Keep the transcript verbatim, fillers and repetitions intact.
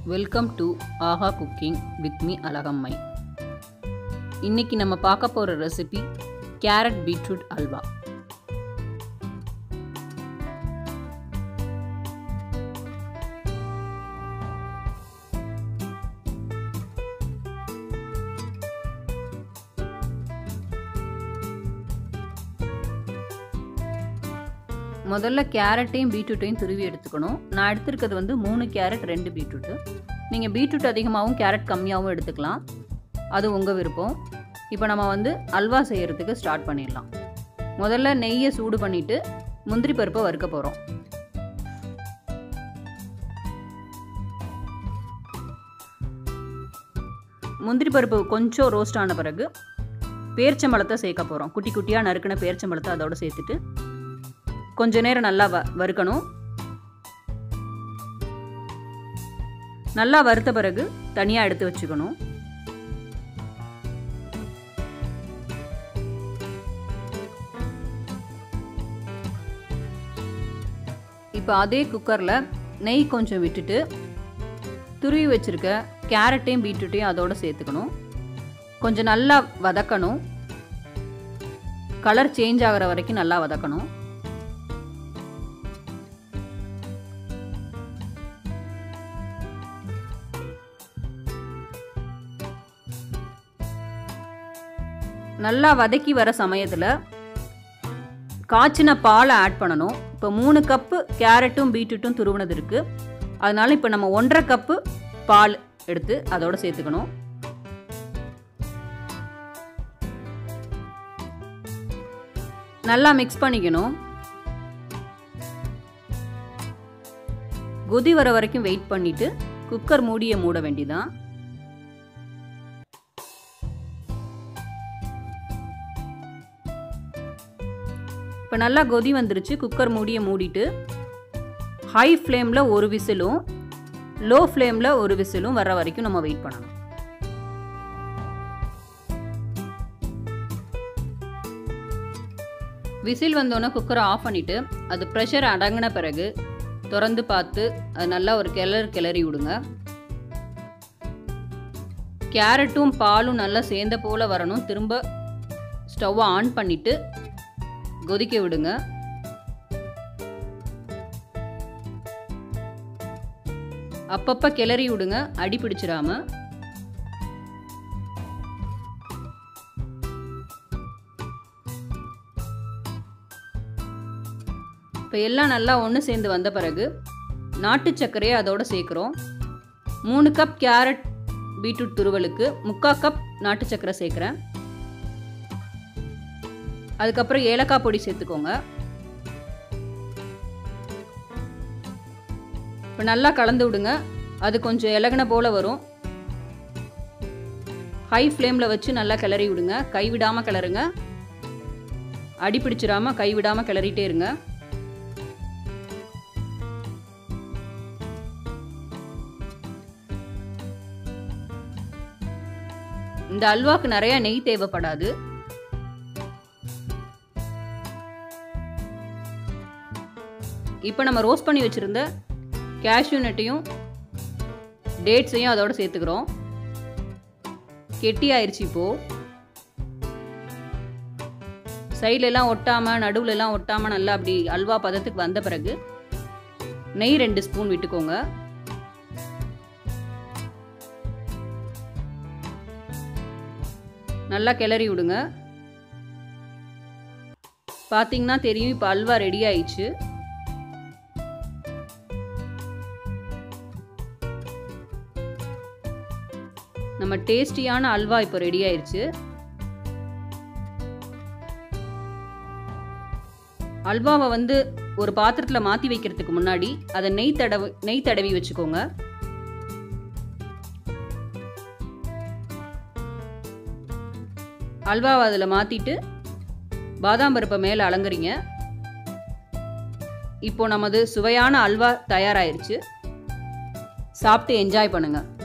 Welcome to Aaha cooking with me Alagammai. இன்னைக்கு நம்ம பார்க்க போகிற ரெசிபி கேரட் பீட்ரூட் அல்வா. முதல்ல கேரட்டையும் பீட்ரூட்டையும் துருவி எடுத்துக்கணும். நான் எடுத்துருக்கிறது வந்து மூணு கேரட் ரெண்டு பீட்ரூட்டு. நீங்கள் பீட்ரூட் அதிகமாகவும் கேரட் கம்மியாகவும் எடுத்துக்கலாம், அது உங்கள் விருப்பம். இப்போ நம்ம வந்து அல்வா செய்கிறதுக்கு ஸ்டார்ட் பண்ணிடலாம். முதல்ல நெய்யை சூடு பண்ணிவிட்டு முந்திரி பருப்பை வறுக்க போகிறோம். முந்திரி பருப்பு கொஞ்சம் ரோஸ்ட் ஆன பிறகு பேரிச்சம்பழத்தை சேர்க்க போகிறோம். குட்டி குட்டியாக நறுக்கின பேரிச்சம்பழத்தை அதோடு சேர்த்துட்டு கொஞ்ச நேரம் நல்லா வ வறுக்கணும். நல்லா வறுத்த பிறகு தனியாக எடுத்து வச்சுக்கணும். இப்போ அதே குக்கரில் நெய் கொஞ்சம் விட்டுட்டு துருவி வச்சுருக்க கேரட்டையும் பீட்ரூட்டையும் அதோடு சேர்த்துக்கணும். கொஞ்சம் நல்லா வதக்கணும். கலர் சேஞ்ச் ஆகிற வரைக்கும் நல்லா வதக்கணும். நல்லா வதக்கி வர சமயத்தில் காய்ச்சின பாலை ஆட் பண்ணணும். இப்போ மூணு கப்பு கேரட்டும் பீட்ரூட்டும் துருவினது இருக்குது, அதனால இப்போ நம்ம ஒன்றரை கப்பு பால் எடுத்து அதோடு சேர்த்துக்கணும். நல்லா மிக்ஸ் பண்ணிக்கணும். கொதி வர வரைக்கும் வெயிட் பண்ணிட்டு குக்கர் மூடியை மூட வேண்டியதான். இப்போ நல்லா கொதி வந்துருச்சு. குக்கர் மூடியை மூடிட்டு ஹை ஃப்ளேமில் ஒரு விசிலும் லோ ஃப்ளேமில் ஒரு விசிலும் வர வரைக்கும் நம்ம வெயிட் பண்ணணும். விசில் வந்தோன்னே குக்கரை ஆஃப் பண்ணிவிட்டு அது ப்ரெஷர் அடங்கின பிறகு திறந்து பார்த்து அது நல்லா ஒரு கிளறு கிளறி விடுங்க. கேரட்டும் பாலும் நல்லா சேர்ந்த போல் வரணும். திரும்ப ஸ்டவ்வை ஆன் பண்ணிவிட்டு கொதிக்க விடுங்க. அப்பப்ப கிளறி விடுங்க, அடி பிடிச்சிடாம. இப்போ எல்லாம் நல்லா ஒன்று சேர்ந்து வந்த பிறகு நாட்டு சர்க்கரையை அதோட சேர்க்குறோம். மூணு கப் கேரட் பீட்ரூட் துருவலுக்கு முக்கால் கப் நாட்டு சர்க்கரை சேர்க்குறேன். அதுக்கப்புறம் ஏலக்காய் பொடி சேர்த்துக்கோங்க. இப்போ நல்லா கலந்து விடுங்க. அது கொஞ்சம் இலகுன போல் வரும். ஹை ஃப்ளேமில் வச்சு நல்லா கிளறி விடுங்க. கைவிடாமல் கிளறுங்க, அடி பிடிச்சிடாமல் கைவிடாமல் கிளறிட்டே இருங்க. இந்த அல்வாக்கு நிறைய நெய் தேவைப்படாது. இப்போ நம்ம ரோஸ்ட் பண்ணி வச்சுருந்த கேஷ்யூ நட்டையும் டேட்ஸையும் அதோட சேர்த்துக்கிறோம். கெட்டி ஆயிடுச்சு. இப்போது சைட்லெலாம் ஒட்டாமல் நடுவுலலாம் ஒட்டாமல் நல்லா அப்படி அல்வா பதத்துக்கு வந்த பிறகு நெய் ரெண்டு ஸ்பூன் விட்டுக்கோங்க. நல்லா கிளறி விடுங்க. பார்த்தீங்கன்னா தெரியும், இப்போ அல்வா ரெடி ஆயிடுச்சு. நம்ம டேஸ்டியான அல்வா இப்போ ரெடி ஆயிடுச்சு. அல்வாவை வந்து ஒரு பாத்திரத்தில் மாற்றி வைக்கிறதுக்கு முன்னாடி அதை நெய் தடவி நெய் தடவி வச்சுக்கோங்க. அல்வாவை அதில் மாற்றிட்டு பாதாம் பருப்பை மேலே அலங்குறீங்க. இப்போ நமது சுவையான அல்வா தயாராகிருச்சு. சாப்பிட்டு என்ஜாய் பண்ணுங்கள்.